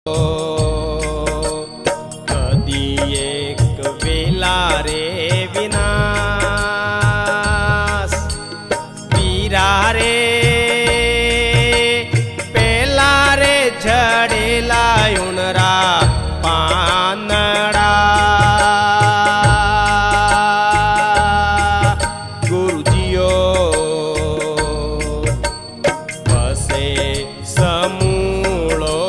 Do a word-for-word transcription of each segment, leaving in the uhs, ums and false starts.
कदी एक वेला रे विनाश वीरा रे पेला रे झड़ेला उनरा पानड़ा गुरुजियो बसे समूलो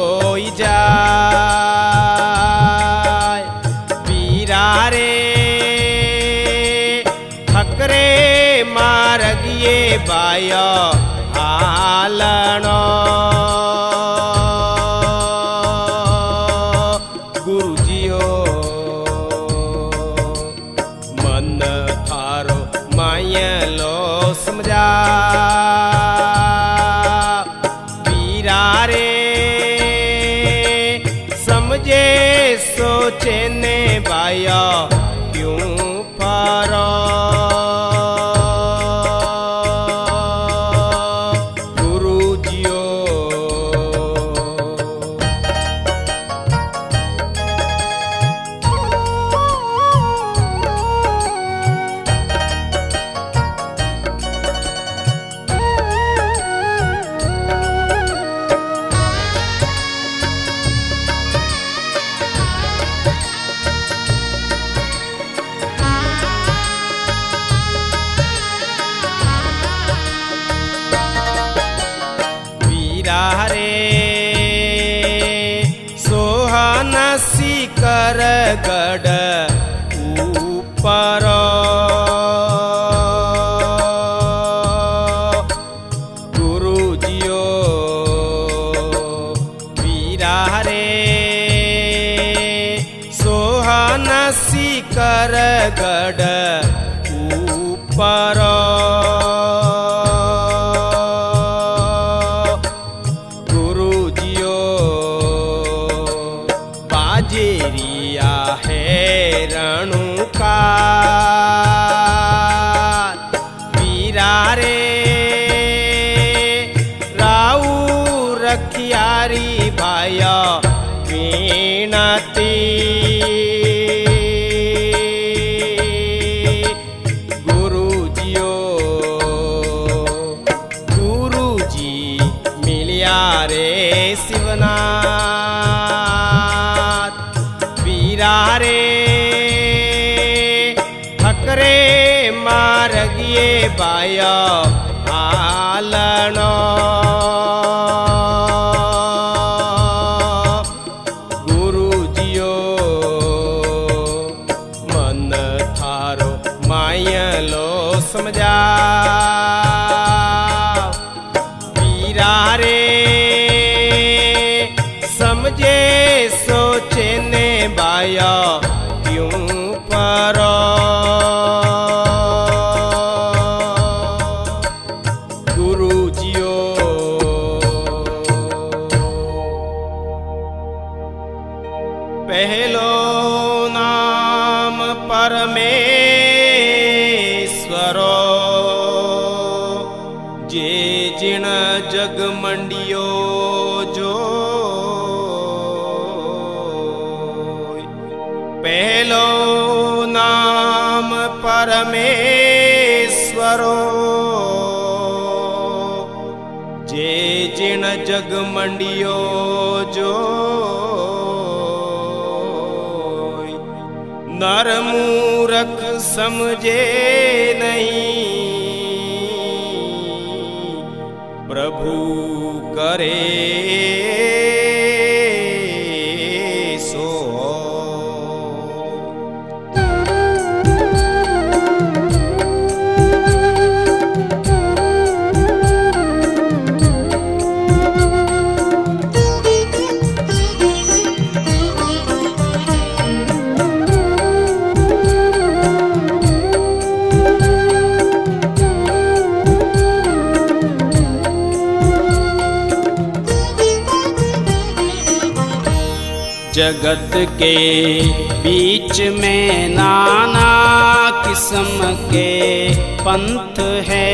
जाय वीरा रे ठकरे मारगिए बाया हालनो गुरुजियो मन थारो मायलो समझा वीरा रे समझे सोचे ने बाया क्यों पारो गुरुजियो सोहनसी कर गढ़ ऊपर गुरुजियो वीरा रे सोहनसी कर गढ़ ऊपर वीरा रे राऊ रखियारी भाया वीणती गुरुजियो गुरुजी मिलिया रे शिवनाथ वीरा रे ठकरे मारगिए बाया हालनो गुरुजियो मन थारो मायलो समझा वीरा रे समझे सोचे ने बाया क्यों परो पहलो नाम परमेश्वरो जे जिण जग मंडियो जो पहलो नाम परमेश्वरो जे जिण जग मंडियो जो नर मूरख समझे नहीं प्रभु करे सो जगत के बीच में नाना किस्म के पंथ है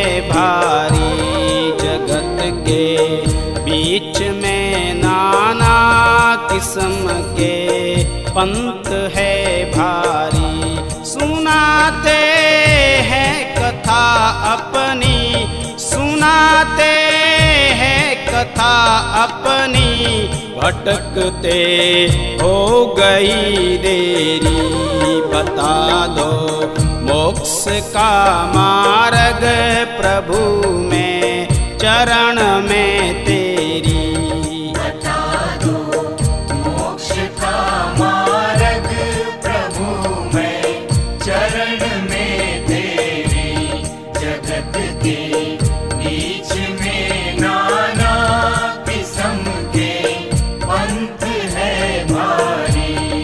भारी। जगत के बीच में नाना किस्म के पंथ है भारी। सुनाते हैं कथा अपनी, सुनाते हैं कथा अपनी, भटकते हो गई देरी। बता दो मोक्ष का मार्ग प्रभु में चरण में तेरी। बता दो मोक्ष का मार्ग प्रभु में चरण में तेरी। जगत के बीच में नाना किस्म के पंथ है भारी।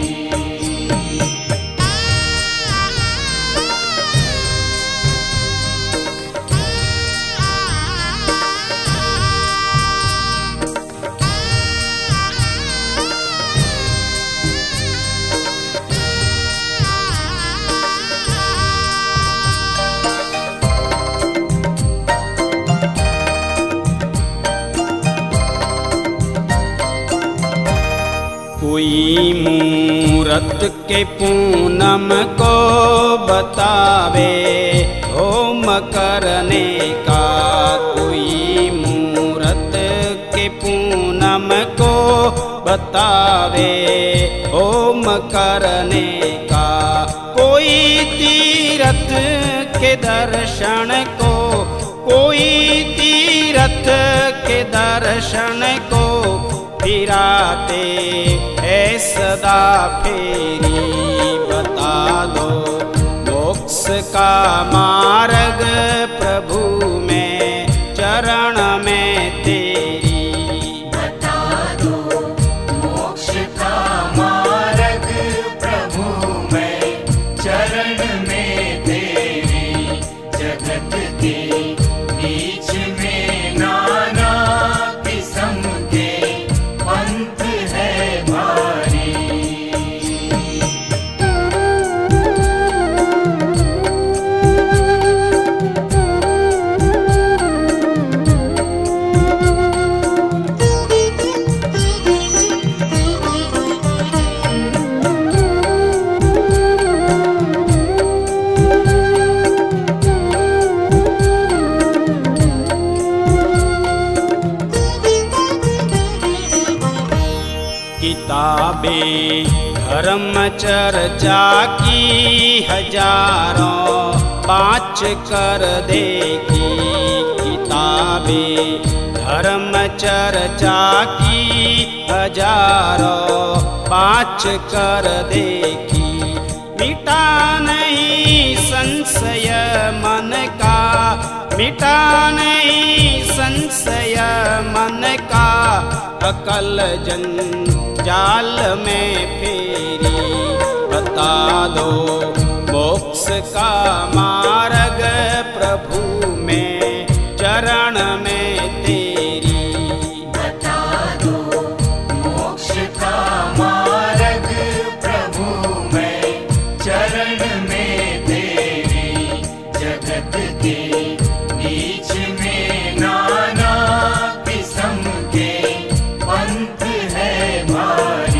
कोई मूरत के पूनम को बतावे होम करने का। कोई मूरत के पूनम को बतावे होम करने का। कोई तीरथ के दर्शन को, कोई तीरथ के दर्शन को फिराते है सदा फेरी। बता दो मोक्ष का मार्ग प्रभु में चरण में तेरी। बता दो मोक्ष का मार्ग प्रभु में चरण में तेरी। जगत के बीच में नाना किस्म के पंथ है भारी। किताबें धर्म चर्चा की हजारों पाँच कर देखी। किताबें धर्म चर्चा की हजारों पाँच कर देखी। मिटा नहीं संशय मन का, मिटा नहीं संशय मन का। अकल जंजाल में फेरी। बता दो मोक्ष का मार्ग प्रभु में चरण में तेरी। बता दो मोक्ष का मार्ग प्रभु में चरण में तेरी। जगत के बीच में नाना किस्म के पंथ है भारी।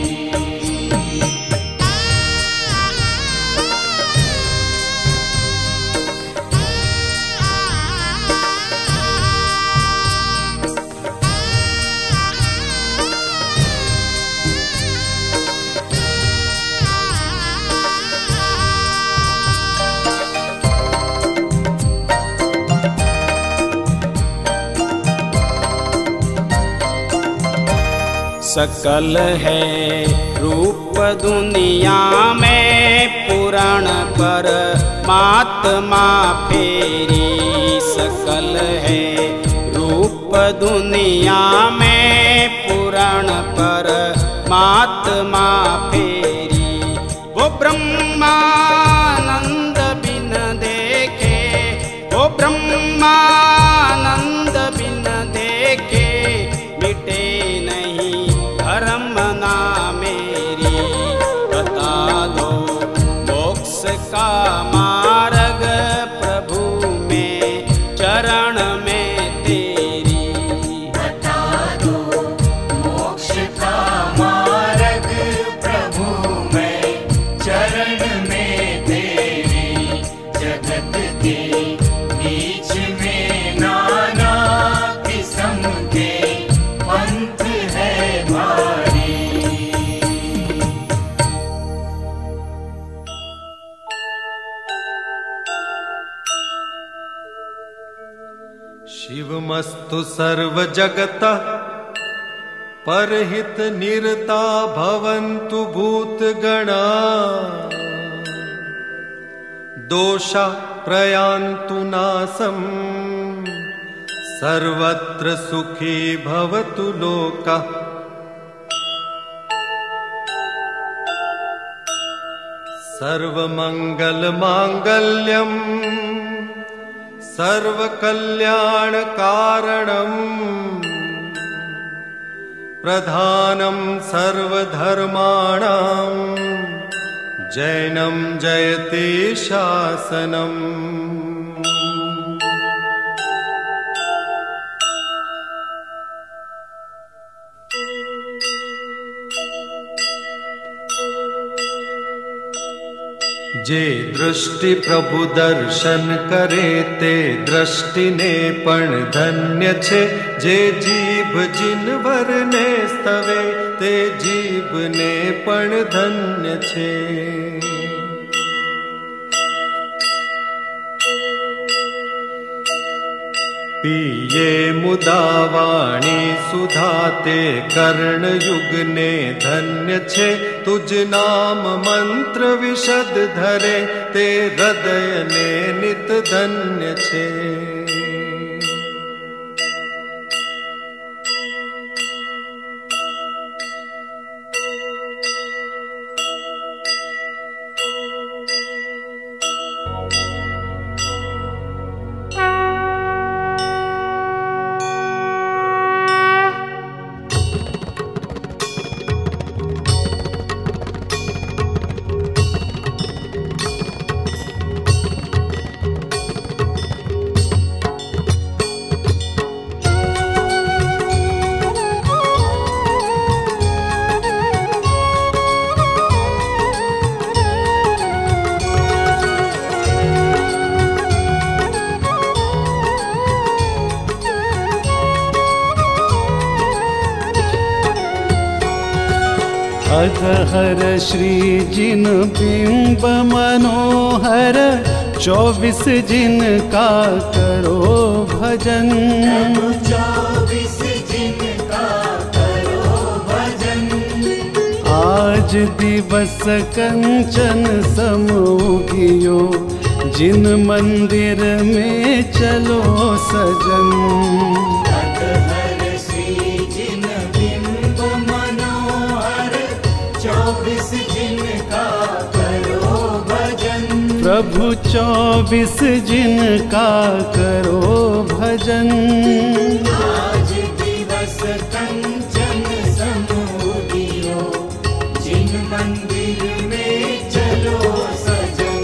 सकल है रूप दुनिया में पुराण पर मात्मा फेरी। सकल है रूप दुनिया में पुराण पर मात्मा फेरी। वो ब्रह्मानंद बिन देखे, वो ब्रह्मानंद बिन देखे, मिटे नहीं धर्म ना मेरी। बता दो मोक्ष का मार्ग प्रभु में चरण में तेरी। बता दो मोक्ष का मार्ग वस्तु सर्व जगतः परहित निरता भवन्तु भूतगणा दोषा प्रयान्तु नासं सर्वत्र सुखी भवतु लोकः। सर्वमङ्गलमाङ्गल्यम् सर्वकल्याणकारणम् प्रधानं सर्वधर्माणां जैनं जयति शासनम्। जे दृष्टि प्रभु दर्शन करे ते दृष्टि ने पण धन्य छे। जे जीभ जिनवर ने स्तवे ते जीभ ने पण धन्य छे। पिये मुदा वाणी सुधा ते कर्ण युग ने धन्य छे। तुझ नाम मंत्र विशद धरे ते हृदय ने नित धन्य छे। अघहर श्री जिन बिंब मनोहर चौबीस जिन का करो भजन। चौबीस जिन का करो भजन। आज दिवस कंचन समूगियो जिन मंदिर में चलो सजन। प्रभु चौबीस जिन का करो भजन। आज दिवस कंचन समूगियो जिन मंदिर में चलो सजन।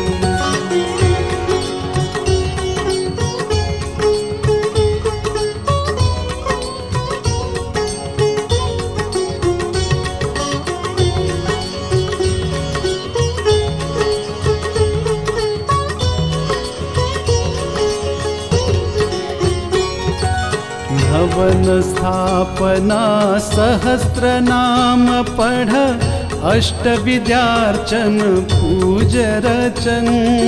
भवन स्थापना सहस्त्र नाम पढ़ अष्ट विद्यार्चन पूज रचन।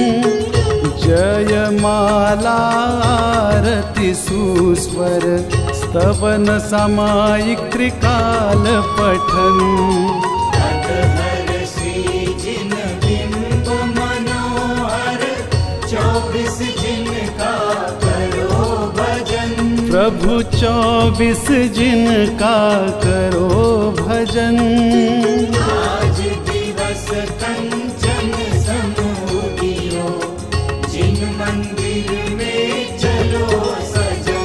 जय माला आरती सुस्वर स्तवन सामायिक त्रिकाल पठन। अघहर श्री जिन बिंब मनोहर चौबीस जिन का करो भजन। प्रभु चौबीस जिन का करो भजन। आज दिवस कंचन समूगियो जिन मंदिर में चलो सजन।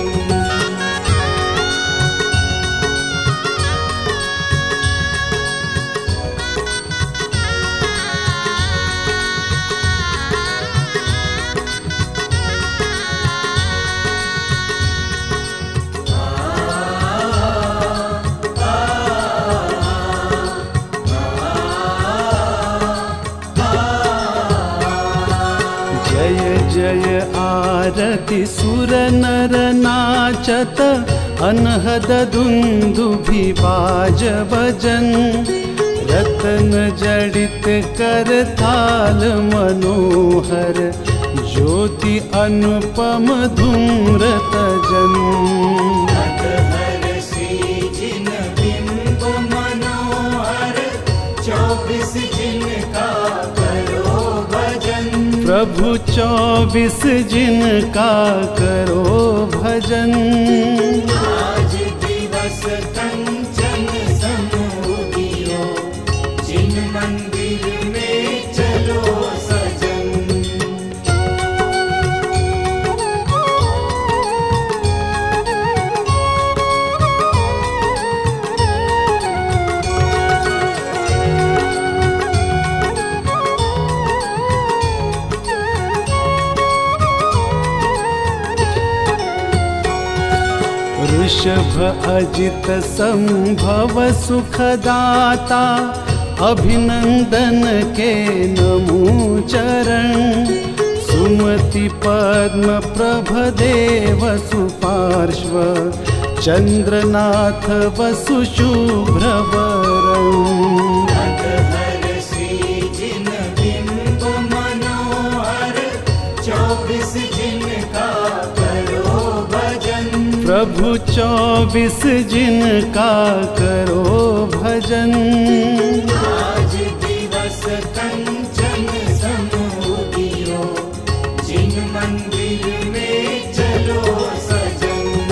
जय आरती सुर नर नाचत अनहद दुंदुभि बाज बजन। रतन जड़ित कर थाल मनोहर ज्योति अनुपम धूम्र तजन। अतहर श्री जिन बिंब मनोहर चौबीस जिनका करो भजन। प्रभु चौबीस जिनका करो भजन। आज दिवस कंचन समूदियो जिन मंदिर में चलो सजन। ऋषभ अजित संभव सुखदाता अभिनंदन के नमो चरण। सुमति पद्म प्रभ देव सुपार्श्व चंद्रनाथ वसु शुभ्र वरं। अतहर श्री जिन बिंब मनोहर चौबीस जिनका करो भजन। प्रभु चौबीस जिनका करो भजन। आज दिवस कंचन समूदियो जिन मंदिर में चलो सजन।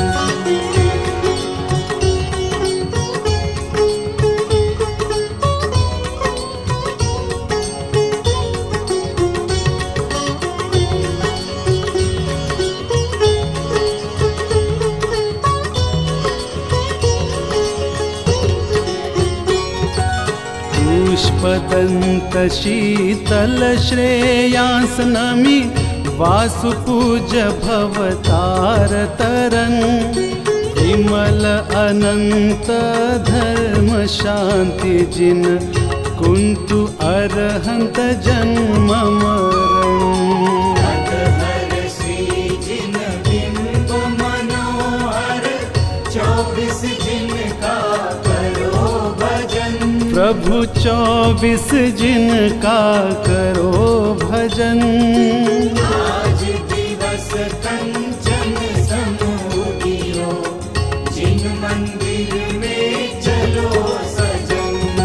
पुष्पदंत शीतल श्रेयांसनमि वासुपूज भवतार तरन। विमल अनंत धर्म शांति जिन कुंतु अरहंत जन्म मरण। अतहर श्री जिन बिंब मनोहर चौबीस जिनका करो भजन। प्रभु चौबीस जिनका करो भजन। आज दिवस कंचन समूदियो जिन मंदिर में चलो सजन।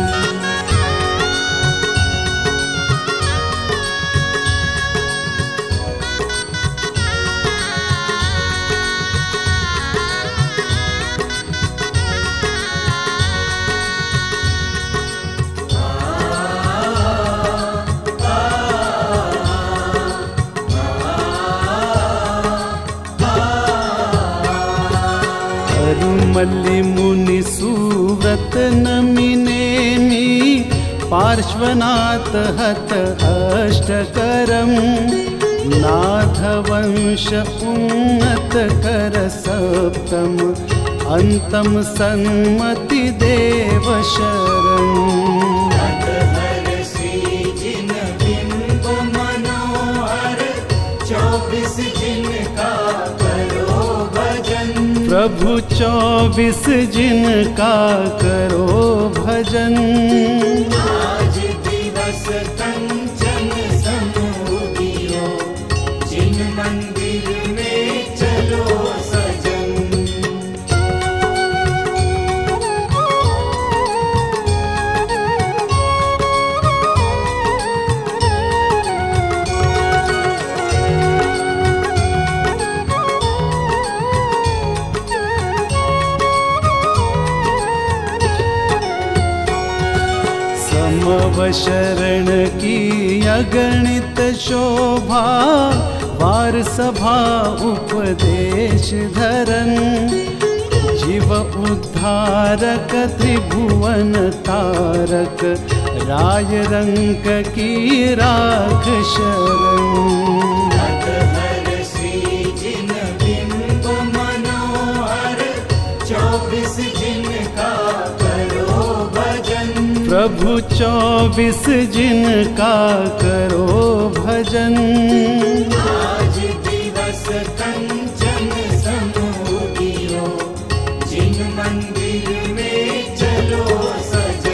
मल्लि मुनि सुव्रत नमिनेमि पार्श्वनाथ हत अष्टकरम। नाथवंश उन्नत कर सप्तम अंतम सन्मति देव शरण। अतहर श्री जिन बिंब मनोहर चौबीस जिनका करो भजन। प्रभु चौबीस जिनका करो भजन। आज दिवस कंचन समूदियो जिन मंदिर में चलो सजन। शरण की अगणित शोभा वार सभा उपदेश धरन। जीव उद्धारक त्रिभुवन तारक राय रंक की राख शरण। अतहर श्री जिन बिंब मनोहर चौबीस जिनका करो भजन। प्रभु चौबीस जिनका करो भजन। आज दिवस कंचन समूदियो जिन मंदिर में चलो सजन।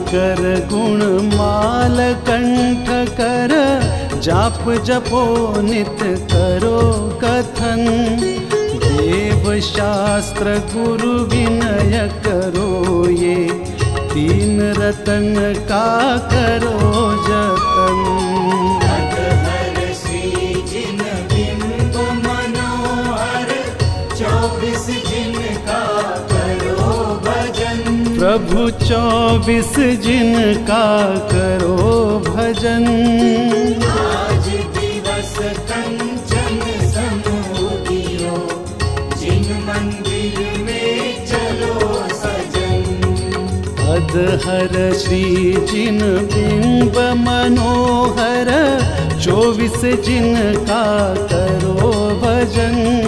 कर गुण माल कंठ कर, जाप जपो नित करो कथन। देव शास्त्र गुरु विनय करो ये, तीन रतन का करो जतन। अधहर श्री जिन बिंब मनोहर, चौबीस जिनका करो भजन। प्रभु चौबीस जिनका करो भजन। आज दिवस कंचन समूदियो, जिन मंदिर में चलो सजन। अधहर श्री जिन बिंब मनोहर, चौबीस जिनका करो भजन।